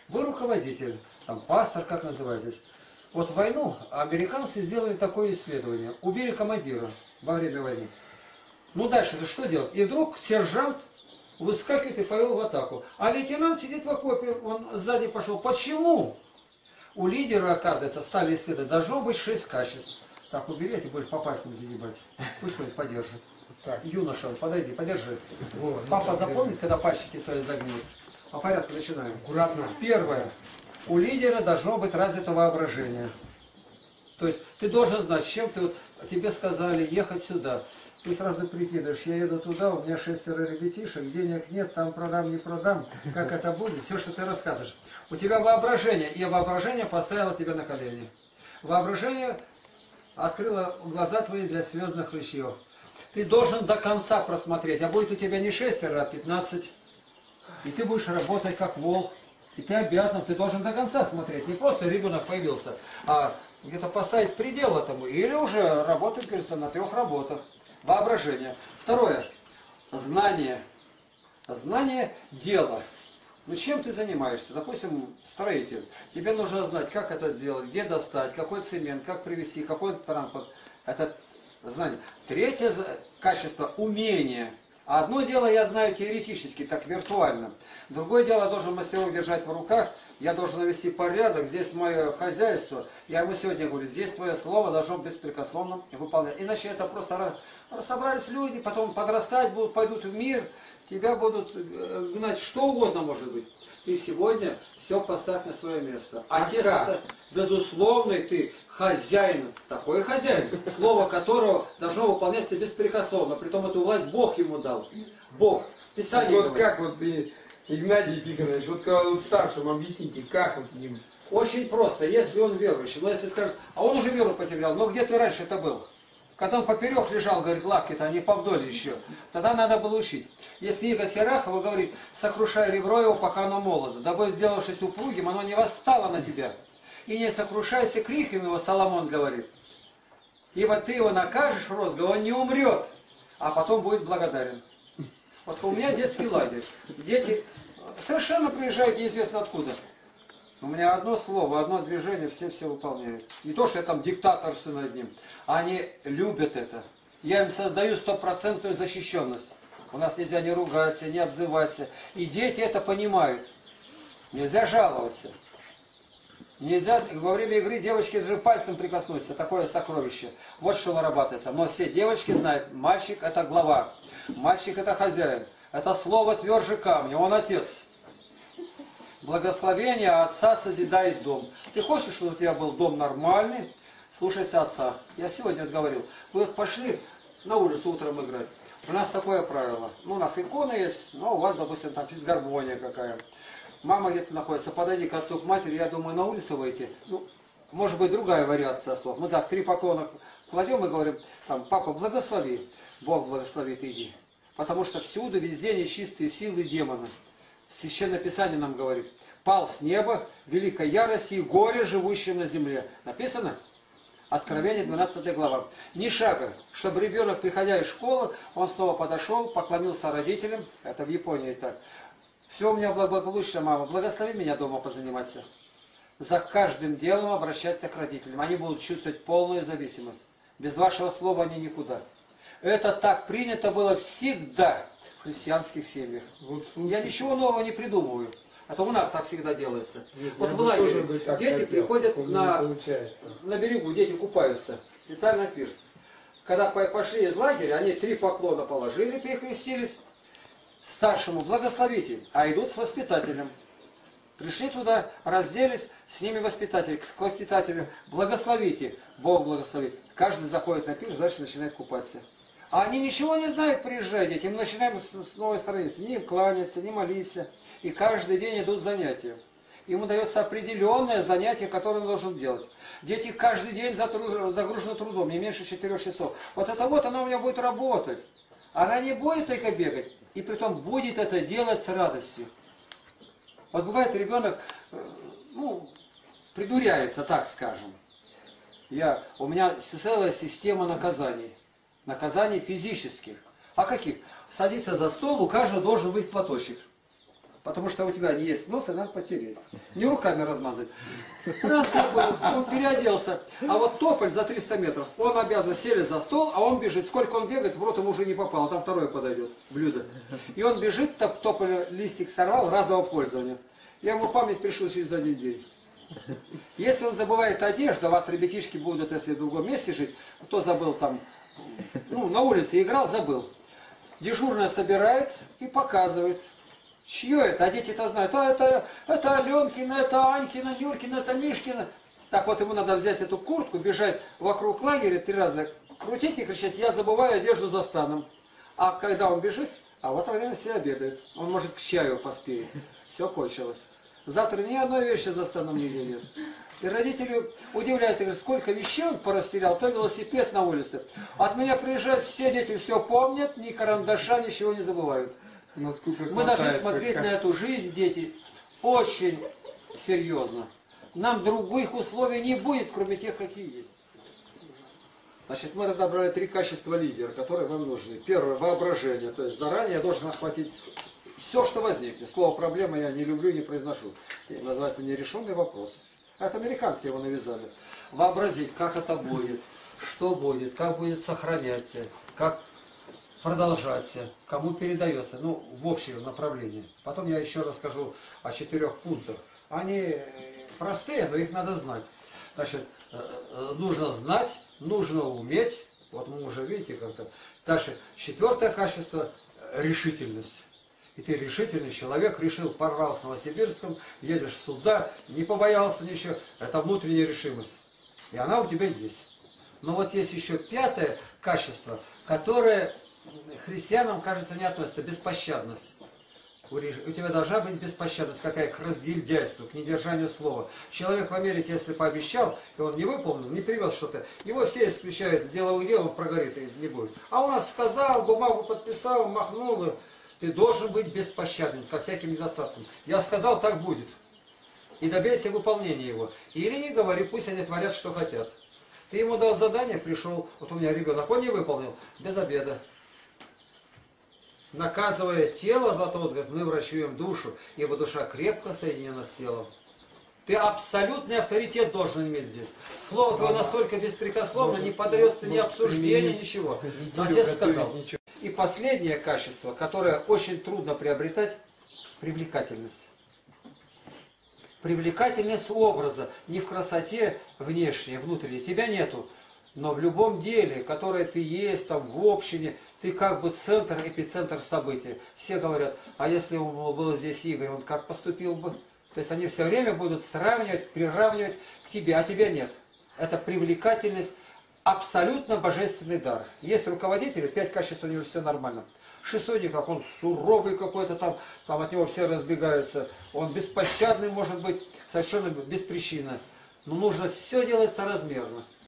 Вы руководитель, там пастор, как называетесь. Вот в войну американцы сделали такое исследование. Убили командира во время войны. Ну дальше ты что делать? И вдруг сержант выскакивает и повел в атаку. А лейтенант сидит в окопе, он сзади пошел. Почему? У лидера, оказывается, стали исследовать, должно быть 6 качеств. Так, убери, ты будешь по пальцам загибать. Пусть хоть подержит. Так. Юноша, подойди, подержи. Вот, папа запомнит, когда пальчики свои загнет. По порядку начинаем. Аккуратно. Первое. У лидера должно быть развито воображение. То есть ты должен знать, с чем ты, вот, тебе сказали ехать сюда. Ты сразу прикидываешь, я еду туда, у меня 6 ребятишек, денег нет, там продам, не продам, как это будет, все, что ты рассказываешь. У тебя воображение, и воображение поставило тебя на колени. Воображение открыло глаза твои для звездных ручьев. Ты должен до конца просмотреть, а будет у тебя не 6, а 15. И ты будешь работать как волк. И ты обязан, ты должен до конца смотреть. Не просто ребенок появился, а где-то поставить предел этому. Или уже работать, говорится, на 3 работах. Воображение. Второе. Знание. Знание дела. Ну чем ты занимаешься? Допустим, строитель. Тебе нужно знать, как это сделать, где достать, какой цемент, как привезти, какой транспорт. Это знание. Третье качество – умение. Одно дело я знаю теоретически, так виртуально. Другое дело, я должен мастеров держать в руках, я должен навести порядок, здесь мое хозяйство. Я ему сегодня говорю, здесь твое слово должно беспрекословно выполнять. Иначе это просто собрались люди, потом подрастать будут, пойдут в мир, тебя будут гнать что угодно может быть. И сегодня все поставь на свое место. Отец это безусловный ты хозяин, такой хозяин, слово которого должно выполняться беспрекословно. Притом эту власть Бог ему дал. Бог. Писание вот как вот Игнатий Тихонович, вот когда вот старшим объясните, как вот ним? Очень просто, если он верующий. Но если скажет, а он уже веру потерял, но где ты раньше это был? Когда он поперек лежал, говорит, лавки-то, они по вдоль еще. Тогда надо было учить. Если Иго Серахова говорит, сокрушай ребро его, пока оно молодо, дабы, сделавшись упругим, оно не восстало на тебя. И не сокрушайся криком его, Соломон говорит. Ибо ты его накажешь розго, он не умрет, а потом будет благодарен. Вот у меня детский лагерь. Дети совершенно приезжают неизвестно откуда. У меня одно слово, одно движение, все выполняют. Не то, что я там диктаторствую над ним. Они любят это. Я им создаю стопроцентную защищенность. У нас нельзя не ругаться, не обзываться. И дети это понимают. Нельзя жаловаться. Нельзя во время игры девочки даже пальцем прикоснуться. Такое сокровище. Вот что вырабатывается. Но все девочки знают, мальчик это глава. Мальчик это хозяин. Это слово тверже камня. Он отец. Благословение отца созидает дом. Ты хочешь, чтобы у тебя был дом нормальный? Слушайся отца. Я сегодня вот говорил. Вы вот пошли на улицу утром играть. У нас такое правило. Ну, у нас икона есть, но у вас, допустим, там физгармония какая. Мама где-то находится. Подойди к отцу, к матери. Я думаю, на улицу выйти. Ну, может быть, другая вариация слов. Мы так 3 поклона кладем и говорим, там, папа, благослови. Бог благословит, иди. Потому что всюду, везде нечистые силы демоны. Священное Писание нам говорит, пал с неба великой ярости и горе живущим на земле. Написано? Откровение 12 глава. Ни шага, чтобы ребенок, приходя из школы, он снова подошел, поклонился родителям. Это в Японии так. Все у меня благополучно, мама. Благослови меня дома позаниматься. За каждым делом обращаться к родителям. Они будут чувствовать полную зависимость. Без вашего слова они никуда. Это так принято было всегда в христианских семьях. Вот, я ничего нового не придумываю. А то у нас так всегда делается. Нет, вот в лагере дети приходят на берегу, дети купаются. Специально пирс. Когда пошли из лагеря, они 3 поклона положили, перекрестились. Старшему благословите, а идут с воспитателем. Пришли туда, разделись, с ними воспитатель, к воспитателю. Благословите, Бог благословит. Каждый заходит на пирс, дальше начинает купаться. А они ничего не знают, приезжают дети. Мы начинаем с новой страницы. Ни кланяться, ни молиться. И каждый день идут занятия. Ему дается определенное занятие, которое он должен делать. Дети каждый день загружены трудом, не меньше 4 часов. Вот это вот, она у меня будет работать. Она не будет только бегать. И притом будет это делать с радостью. Вот бывает ребенок, ну, придуряется, так скажем. У меня целая система наказаний. Наказаний физических. А каких? Садиться за стол, у каждого должен быть платочек. Потому что у тебя не есть нос, и надо потереть. Не руками размазать. Раз забыл, он переоделся. А вот тополь за 300 метров, он обязан сесть за стол, а он бежит. Сколько он бегает, в рот ему уже не попал, там второе подойдет, блюдо. И он бежит, тополь листик сорвал, разового пользования. Я ему память пришел через один день. Если он забывает одежду, а вас ребятишки будут, если в другом месте жить, кто забыл там, ну, на улице играл, забыл. Дежурная собирает и показывает. Чье это? А дети-то знают. Это Аленкина, это Анькина, Юркина, это Мишкина. Так вот ему надо взять эту куртку, бежать вокруг лагеря 3 раза, крутить и кричать: я забываю одежду за станом. А когда он бежит, а в это время все обедают. Он может к чаю поспеет. Все кончилось. Завтра ни одной вещи за станом нигде нет. И родители удивляются, говорят, сколько вещей он порастерял, то велосипед на улице. От меня приезжают все дети, все помнят, ни карандаша, ничего не забывают. Насколько Мы должны смотреть на эту жизнь, дети, очень серьезно. Нам других условий не будет, кроме тех, какие есть. Значит, мы разобрали 3 качества лидера, которые вам нужны. Первое — воображение, то есть заранее я должен охватить все, что возникнет. Слово «проблема» я не люблю и не произношу. И называется нерешенный вопрос. Это американцы его навязали. Вообразить, как это будет, что будет, как будет сохраняться, как продолжаться, кому передается, ну, в общем направлении. Потом я еще расскажу о 4 пунктах. Они простые, но их надо знать. Значит, нужно знать, нужно уметь. Вот мы уже видите как-то. Дальше, 4 качество — решительность. И ты решительный человек, решил, порвал с Новосибирском, едешь сюда, не побоялся ничего. Это внутренняя решимость. И она у тебя есть. Но вот есть еще 5 качество, которое христианам, кажется, не относится. Беспощадность. У тебя должна быть беспощадность, какая к разгильдяйству, к недержанию слова. Человек в Америке, если пообещал, и он не выполнил, не привез что-то, его все исключают, сделал дело, он прогорит и не будет. А у нас сказал, бумагу подписал, махнул. Ты должен быть беспощадным ко всяким недостаткам. Я сказал, так будет. И добейся выполнения его. Или не говори, пусть они творят, что хотят. Ты ему дал задание, пришел, вот у меня ребенок, он не выполнил, без обеда. Наказывая тело, Златоуст говорит, мы врачуем душу, ибо душа крепко соединена с телом. Ты абсолютный авторитет должен иметь здесь. Слово твое настолько беспрекословно, не поддается ни обсуждению, ничего. Но Отец сказал. И последнее качество, которое очень трудно приобретать, привлекательность. Привлекательность образа, не в красоте внешней, внутренней. Тебя нету. Но в любом деле, которое ты есть, там в общине, ты как бы центр, эпицентр событий. Все говорят, а если был здесь Игорь, он как поступил бы? То есть они все время будут сравнивать, приравнивать к тебе, а тебя нет. Это привлекательность, абсолютно божественный дар. Есть руководители, 5 качеств, у него все нормально. 6-й никак, он суровый какой-то там от него все разбегаются. Он беспощадный может быть, совершенно без причины. Но нужно все делать соразмерно.